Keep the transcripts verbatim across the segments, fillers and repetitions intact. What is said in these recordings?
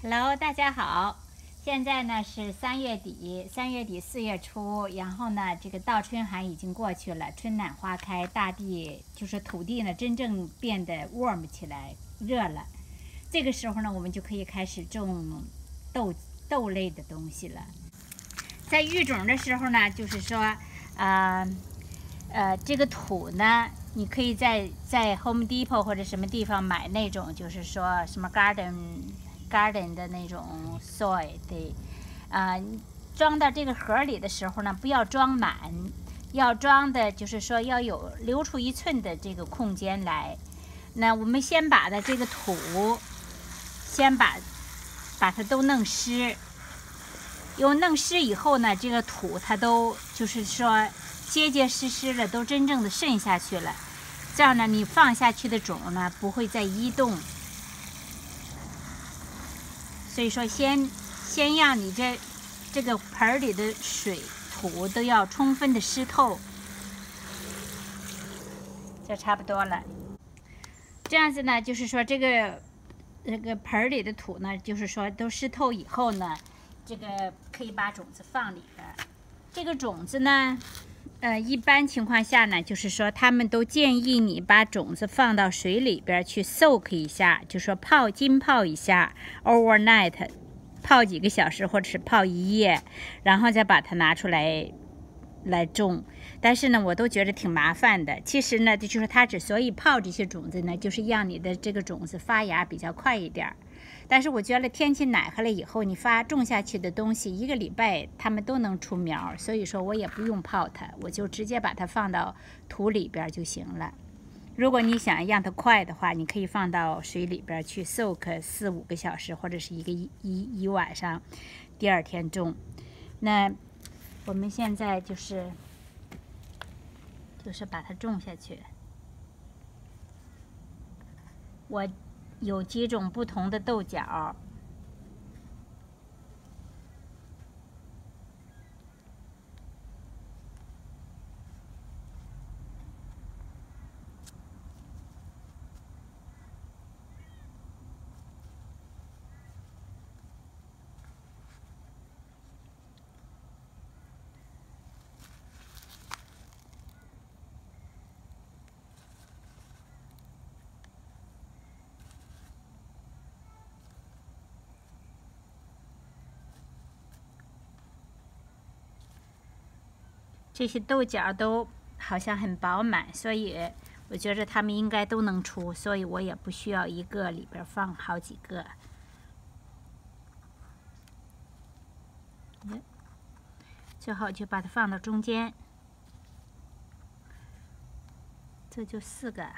Hello， 大家好。现在呢是三月底，三月底四月初，然后呢，这个倒春寒已经过去了，春暖花开，大地就是土地呢真正变得 warm 起来，热了。这个时候呢，我们就可以开始种豆豆类的东西了。在育种的时候呢，就是说，呃呃，这个土呢，你可以在在 Home Depot 或者什么地方买那种，就是说什么 garden。garden 的那种 soil 对，啊、呃，装到这个盒里的时候呢，不要装满，要装的就是说要有留出一寸的这个空间来。那我们先把的这个土，先把把它都弄湿，因为弄湿以后呢，这个土它都就是说结结实实的，都真正的渗下去了。这样呢，你放下去的种呢不会再移动。所以说先，先让你这这个盆里的水土都要充分的湿透，这差不多了。这样子呢，就是说这个这个盆里的土呢，就是说都湿透以后呢，这个可以把种子放里边。这个种子呢，呃，一般情况下呢，就是说他们都建议你把种子放到水里边去 soak 一下，就说泡浸泡一下 overnight， 泡几个小时或者是泡一夜，然后再把它拿出来来种。但是呢，我都觉得挺麻烦的。其实呢，就是它之所以泡这些种子呢，就是让你的这个种子发芽比较快一点。但是我觉得天气暖和了以后，你发种下去的东西一个礼拜它们都能出苗，所以说我也不用泡它，我就直接把它放到土里边就行了。如果你想让它快的话，你可以放到水里边去 soak 四五个小时，或者是一个一一一晚上，第二天种。那我们现在就是就是把它种下去。我有几种不同的豆角，这些豆角都好像很饱满，所以我觉得它们应该都能出，所以我也不需要一个里边放好几个。最好就把它放到中间，这就四个。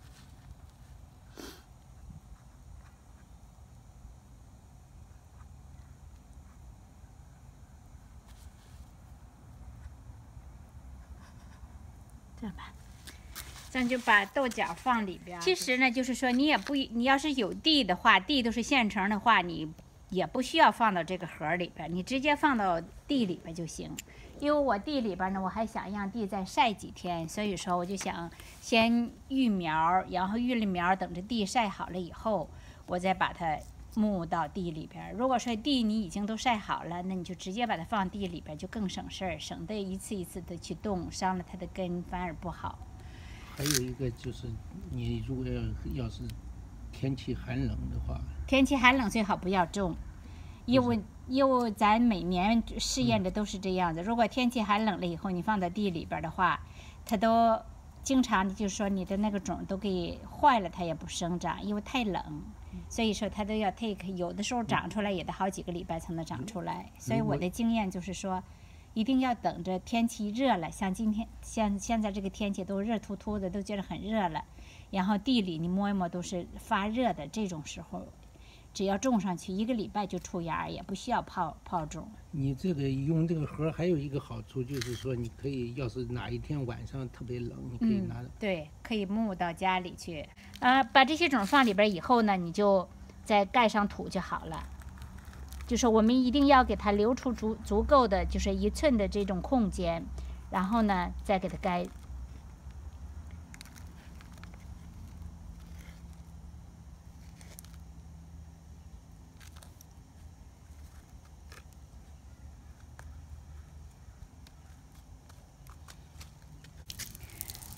这样吧，这样就把豆角放里边。其实呢，就是说你也不，你要是有地的话，地都是现成的话，你也不需要放到这个盒里边，你直接放到地里边就行。因为我地里边呢，我还想让地再晒几天，所以说我就想先育苗，然后育了苗，等着地晒好了以后，我再把它牧到地里边。如果说地你已经都晒好了，那你就直接把它放地里边，就更省事儿，省得一次一次的去动，伤了它的根反而不好。 还有一个就是，你如果要要是天气寒冷的话， 天气寒冷最好不要种，因为因为咱每年试验的都是这样子。如果天气寒冷了以后，你放到地里边的话，它都经常就是说你的那个种都给坏了，它也不生长，因为太冷。所以说它都要 take， 有的时候长出来也得好几个礼拜才能长出来。所以我的经验就是说，一定要等着天气热了，像今天像现在这个天气都热突突的，都觉得很热了。然后地里你摸一摸都是发热的，这种时候，只要种上去一个礼拜就出芽，也不需要泡泡种。 你这个用这个盒还有一个好处，就是说你可以，要是哪一天晚上特别冷，你可以拿、 嗯、对，可以牧到家里去。啊，把这些种放里边以后呢，你就再盖上土就好了。就是我们一定要给它留出足足够的，就是一寸的这种空间，然后呢，再给它盖。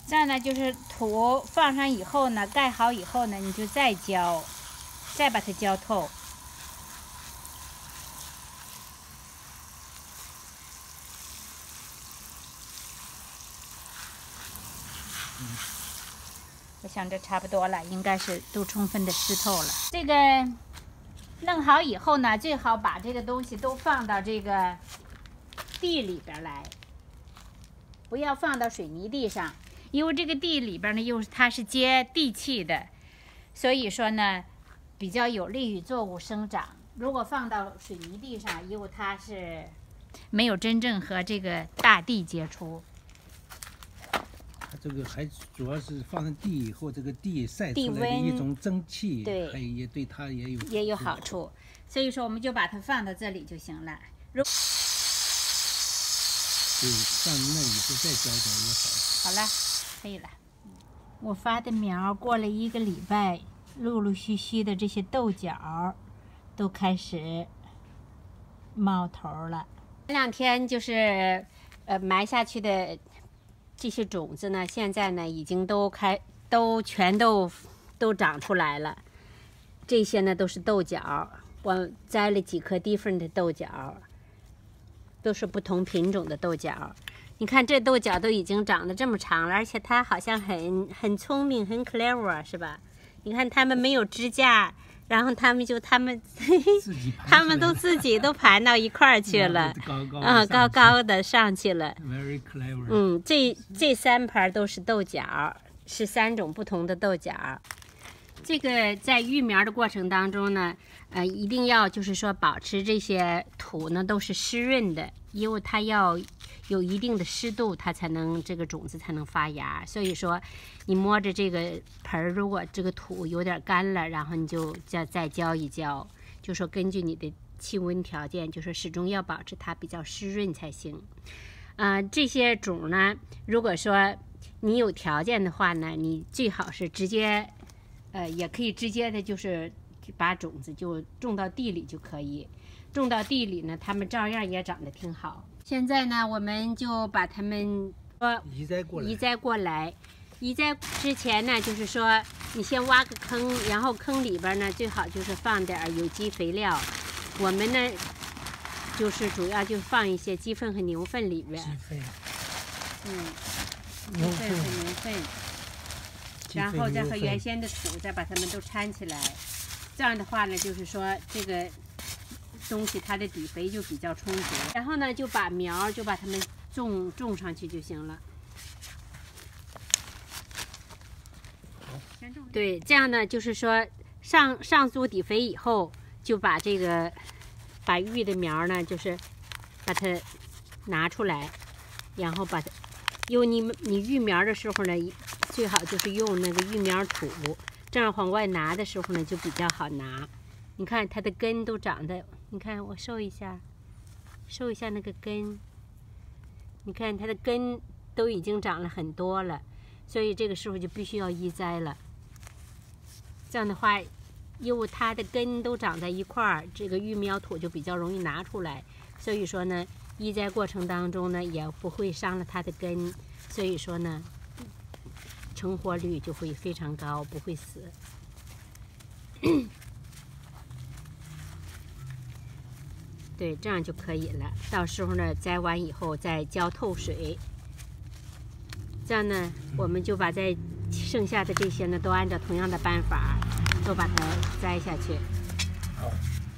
这样呢，就是土放上以后呢，盖好以后呢，你就再浇，再把它浇透。 嗯， 我想这差不多了，应该是都充分的湿透了。这个弄好以后呢，最好把这个东西都放到这个地里边来，不要放到水泥地上。因为这个地里边呢，又它是接地气的，所以说呢，比较有利于作物生长。如果放到水泥地上，因为它是没有真正和这个大地接触。 它这个还主要是放上地以后，这个地晒出来的地温一种蒸汽， 对， 还也对它也有也有好处。所以说，我们就把它放到这里就行了。如对，放那以后再浇浇也好。 好了。可以了，我发的苗过了一个礼拜，陆陆续续的这些豆角都开始冒头了。前两天就是呃埋下去的这些种子呢，现在呢已经都开都全都都长出来了。这些呢都是豆角，我摘了几颗 different 的豆角，都是不同品种的豆角。你看这豆角都已经长得这么长了，而且它好像很很聪明，很 clever， 是吧？你看它们没有支架，然后它们就它们它们都自己都盘到一块儿去了，啊，高高的上去了。 Very clever。 嗯，这这三盘都是豆角，是三种不同的豆角。这个在育苗的过程当中呢，呃，一定要就是说保持这些土呢都是湿润的，因为它要有一定的湿度，它才能这个种子才能发芽。所以说，你摸着这个盆儿，如果这个土有点干了，然后你就再再浇一浇。就说根据你的气温条件，就说始终要保持它比较湿润才行。啊、呃，这些种呢，如果说你有条件的话呢，你最好是直接。呃，也可以直接的，就是把种子就种到地里就可以。种到地里呢，它们照样也长得挺好。现在呢，我们就把它们说移栽过来。 移栽过来，移栽之前呢，就是说你先挖个坑，然后坑里边呢最好就是放点有机肥料。我们呢，就是主要就放一些鸡粪和牛粪里边。 鸡粪。 嗯，鸡粪和牛粪。然后再和原先的土再把它们都掺起来，这样的话呢，就是说这个东西它的底肥就比较充足。然后呢，就把苗就把它们种种上去就行了。对，这样呢，就是说上上足底肥以后，就把这个把育的苗呢，就是把它拿出来，然后把它，因为你你育苗的时候呢。最好就是用那个育苗土，这样往外拿的时候呢就比较好拿。你看它的根都长得，你看我收一下，收一下那个根，你看它的根都已经长了很多了，所以这个时候就必须要移栽了。这样的话，因为它的根都长在一块儿，这个育苗土就比较容易拿出来。所以说呢，移栽过程当中呢也不会伤了它的根，所以说呢。成活率就会非常高，不会死。对，这样就可以了。到时候呢，栽完以后再浇透水。这样呢，我们就把在剩下的这些呢，都按照同样的办法，都把它栽下去。 好。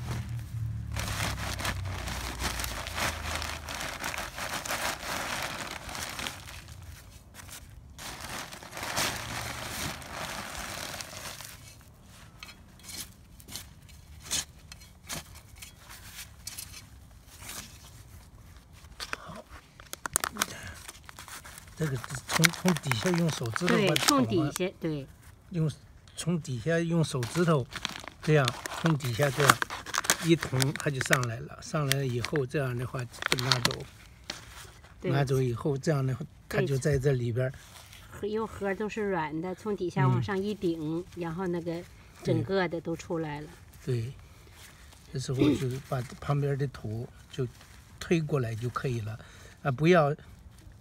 这个从从底下用手指头对， 把从底下对， 用从底下用手指头这样从底下这样一捅，它就上来了。上来了以后，这样的话拿走，拿走以后，这样的话它就在这里边。 因为核都是软的，从底下往上一顶，嗯、然后那个整个的都出来了。 对，这时候就把旁边的土就推过来就可以了，啊，不要。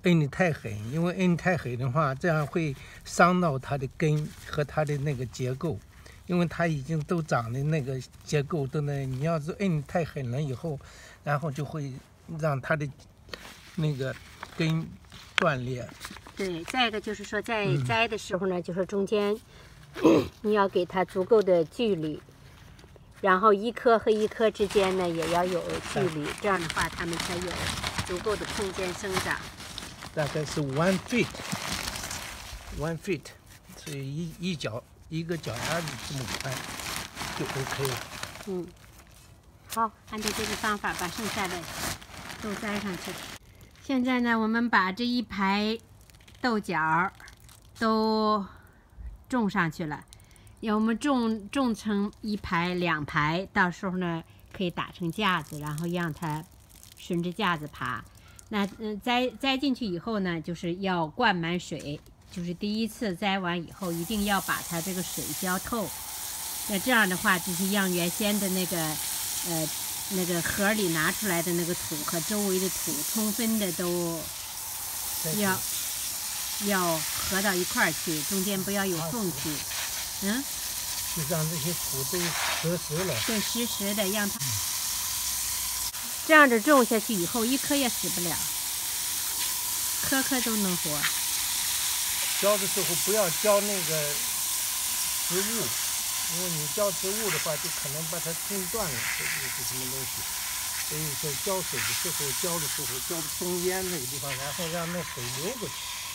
摁得太狠，因为摁太狠的话，这样会伤到它的根和它的那个结构，因为它已经都长的那个结构都那，你要是摁太狠了以后，然后就会让它的那个根断裂。 对，再一个就是说，在栽的时候呢，嗯、就是中间你要给它足够的距离，然后一棵和一棵之间呢也要有距离，这样的话它们才有足够的空间生长。 大概是 one feet，one feet， 所以一一脚一个脚丫子这么宽就 OK 了。 嗯，好，按照这个方法把剩下的都栽上去。现在呢，我们把这一排豆角都种上去了。我们种种成一排两排，到时候呢可以打成架子，然后让它顺着架子爬。那嗯，栽栽进去以后呢，就是要灌满水，就是第一次栽完以后，一定要把它这个水浇透。那这样的话，就是让原先的那个呃那个盒里拿出来的那个土和周围的土充分的都要要合到一块儿去，中间不要有缝隙。嗯， 就让这些土都实实了。 对，实实的让它。嗯，这样子种下去以后，一棵也死不了，棵棵都能活。 浇的时候不要浇那个植物，因为你浇植物的话，就可能把它冲断了，这是什么东西。所以说浇水的时候，浇的时候浇中间那个地方，然后让那水流过去。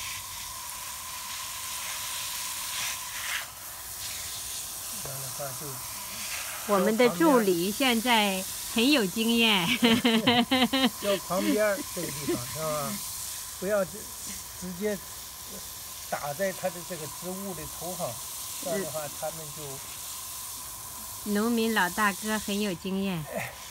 这样的话就。 我们的助理现在很有经验。 浇旁边这个地方是吧？不要直直接打在它的这个植物的头上，这样的话它们就。 农民老大哥很有经验。